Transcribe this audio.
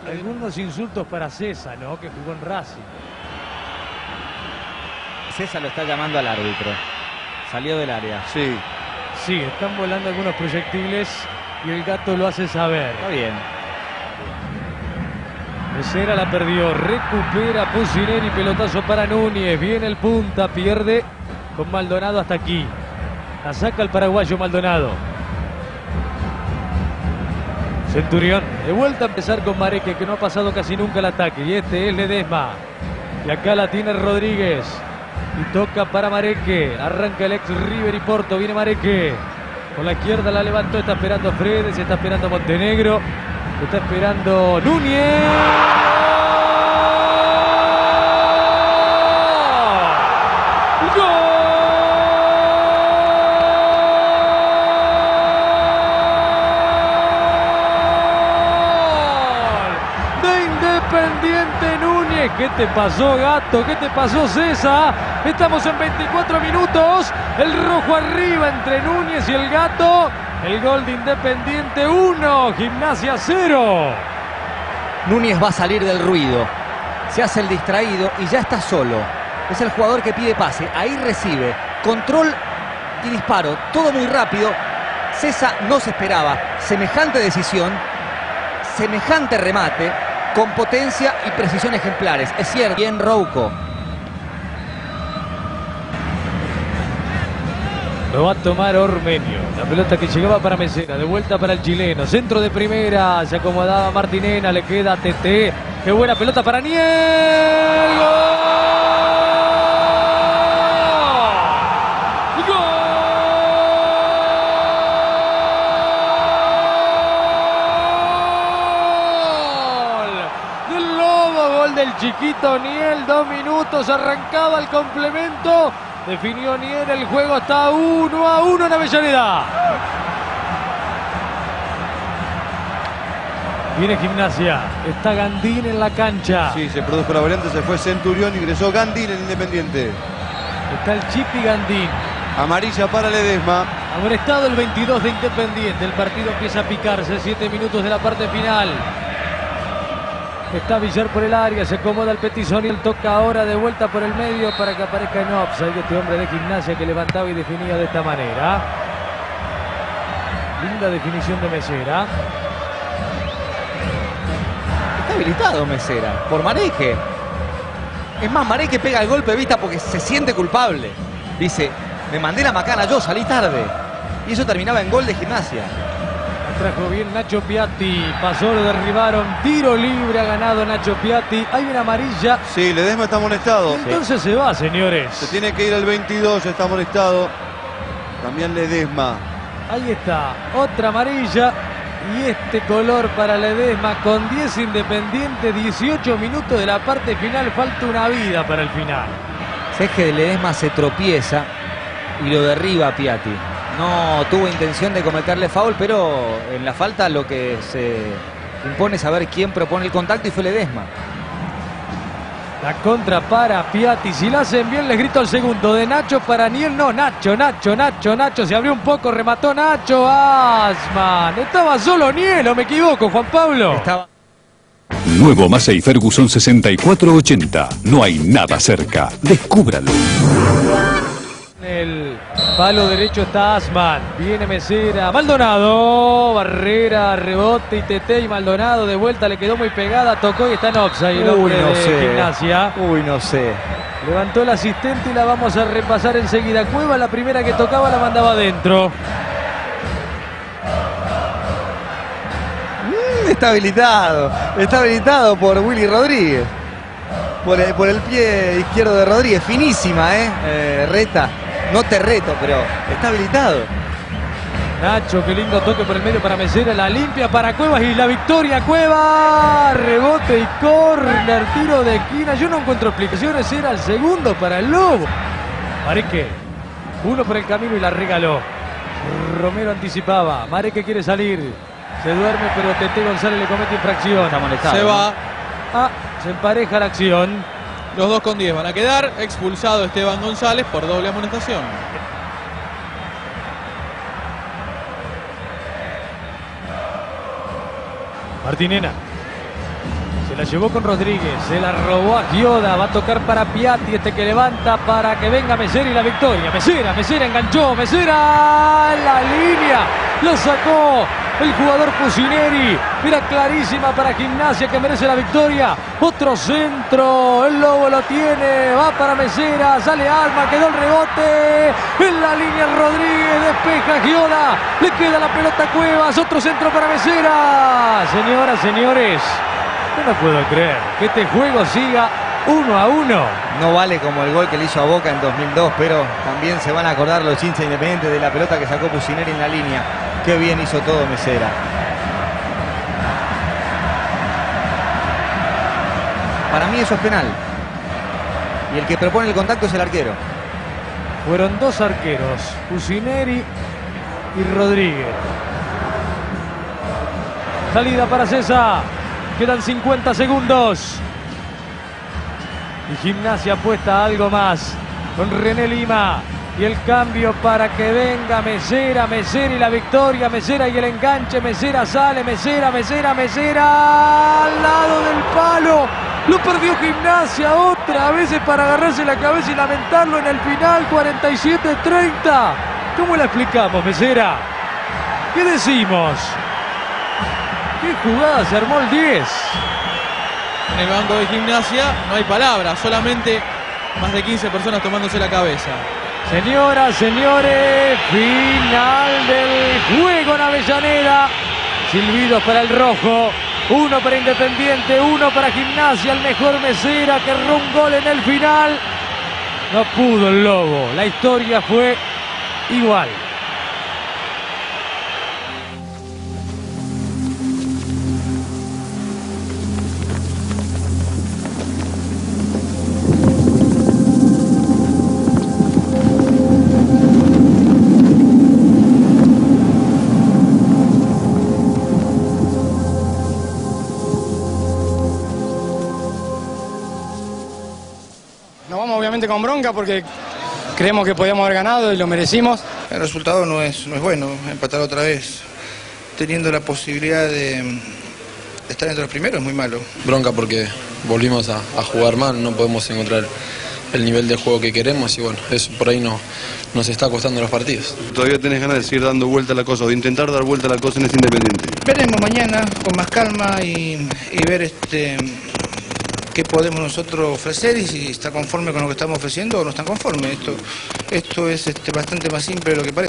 Algunos insultos para César, ¿no? Que jugó en Racing. César lo está llamando al árbitro. Salió del área. Sí. Sí, están volando algunos proyectiles y el Gato lo hace saber. Está bien. Mesera la perdió, recupera Pusineri, pelotazo para Núñez, viene el punta, pierde con Maldonado hasta aquí. La saca el paraguayo Maldonado. Centurión, de vuelta a empezar con Mareque, que no ha pasado casi nunca el ataque. Y este es Ledesma. Y acá la tiene Rodríguez. Y toca para Mareque. Arranca el ex River y Porto. Viene Mareque. Con la izquierda la levantó. Está esperando Fredes. Está esperando Montenegro. Está esperando Núñez. ¡Gol! De Independiente Núñez. ¿Qué te pasó, Gato? ¿Qué te pasó, César? Estamos en 24 minutos. El rojo arriba entre Núñez y el Gato. El gol de Independiente 1, Gimnasia 0. Núñez va a salir del ruido. Se hace el distraído y ya está solo. Es el jugador que pide pase. Ahí recibe. Control y disparo. Todo muy rápido. César no se esperaba semejante decisión, semejante remate, con potencia y precisión ejemplares. Es cierto. Bien Rouco. Lo va a tomar Ormeño. La pelota que llegaba para Mesera. De vuelta para el chileno. Centro de primera. Se acomodaba Martinena. Le queda TT. Qué buena pelota para Niel. ¡Gol! ¡Gol! Del Lobo. Gol del chiquito Niel. 2 minutos. Arrancaba el complemento. Definió Niel, el juego está 1-1 en Avellaneda. Viene Gimnasia, está Gandín en la cancha. Sí, se produjo la variante, se fue Centurión, ingresó Gandín en Independiente. Está el Chipi Gandín. Amarilla para Ledesma. Amonestado el 22 de Independiente. El partido empieza a picarse, 7 minutos de la parte final. Está Villar por el área, se acomoda el Petizón y él toca ahora de vuelta por el medio para que aparezca en offside este hombre de Gimnasia que levantaba y definía de esta manera. Linda definición de Mesera. Está habilitado Mesera por Mareque. Es más, Mareque pega el golpe de vista porque se siente culpable. Dice, me mandé la macana yo, salí tarde. Y eso terminaba en gol de Gimnasia. Trajo bien Nacho Piatti, pasó, lo derribaron, tiro libre, ha ganado Nacho Piatti, hay una amarilla. Sí, Ledesma está amonestado. Entonces se va, señores. Se tiene que ir al 22, está amonestado. También Ledesma. Ahí está, otra amarilla y este color para Ledesma con 10 Independiente, 18 minutos de la parte final, falta una vida para el final. Es que Ledesma se tropieza y lo derriba a Piatti. No tuvo intención de cometerle foul, pero en la falta lo que se impone es saber quién propone el contacto y fue Ledesma. La contra para Piatti, si la hacen bien les grito el segundo, de Nacho para Niel, no, Nacho, se abrió un poco, remató Nacho, Asman, estaba solo Niel, o me equivoco, Juan Pablo. Estaba... Nuevo Massey Ferguson 6480, no hay nada cerca, descúbralo. El palo derecho está Asman, viene Mesera, Maldonado, barrera, rebote y TT y Maldonado de vuelta, le quedó muy pegada, tocó y está en offside el hombre de Gimnasia. Uy, no sé. Levantó el asistente y la vamos a repasar enseguida. Cueva, la primera que tocaba la mandaba adentro. Está habilitado por Willy Rodríguez. Por el pie izquierdo de Rodríguez, finísima, reta. No te reto, pero está habilitado. Nacho, qué lindo toque por el medio para Mesera, la limpia para Cuevas y la victoria Cuevas, rebote y córner, tiro de esquina, yo no encuentro explicaciones, era el segundo para el Lobo. Mareque, uno por el camino y la regaló. Romero anticipaba, Mareque quiere salir, se duerme pero Tete González le comete infracción. Está molestado. Se va. Se empareja la acción. Los 2 con 10 van a quedar. Expulsado Esteban González por doble amonestación. Martinena. la llevó con Rodríguez, se la robó a Gioda, va a tocar para Piatti, este que levanta para que venga Messera y la victoria. Messera enganchó, Messera en la línea, lo sacó el jugador Pusineri, era clarísima para Gimnasia que merece la victoria. Otro centro, el Lobo lo tiene, va para Messera, sale Alma, quedó el rebote, en la línea Rodríguez, despeja Gioda, le queda la pelota a Cuevas, otro centro para Messera. Señoras, señores, yo no puedo creer que este juego siga 1-1. No vale como el gol que le hizo a Boca en 2002, pero también se van a acordar los hinchas Independientes de la pelota que sacó Pusineri en la línea. Qué bien hizo todo Messera. Para mí eso es penal. Y el que propone el contacto es el arquero. Fueron dos arqueros, Pusineri y Rodríguez. Salida para César. Quedan 50 segundos. Y Gimnasia apuesta a algo más con René Lima. Y el cambio para que venga Messera y la victoria, Messera y el enganche, Messera sale, Messera al lado del palo. Lo perdió Gimnasia otra vez para agarrarse la cabeza y lamentarlo en el final, 47-30. ¿Cómo la explicamos, Messera? ¿Qué decimos? ¿Qué jugada se armó el 10? En el banco de Gimnasia no hay palabras, solamente más de 15 personas tomándose la cabeza. Señoras, señores, final del juego en Avellaneda. Silbidos para el rojo, uno para Independiente, uno para Gimnasia. El mejor Messera que erró un gol en el final. No pudo el Lobo, la historia fue igual. Nos vamos obviamente con bronca porque creemos que podíamos haber ganado y lo merecimos. El resultado no es bueno, empatar otra vez, teniendo la posibilidad de estar entre los primeros es muy malo. Bronca porque volvimos a jugar mal, no podemos encontrar el nivel de juego que queremos y bueno, eso por ahí nos está costando los partidos. Todavía tenés ganas de seguir dando vuelta a la cosa o de intentar dar vuelta a la cosa en este Independiente. Veremos mañana con más calma y ver qué podemos nosotros ofrecer y si está conforme con lo que estamos ofreciendo o no está conforme. Esto es bastante más simple de lo que parece.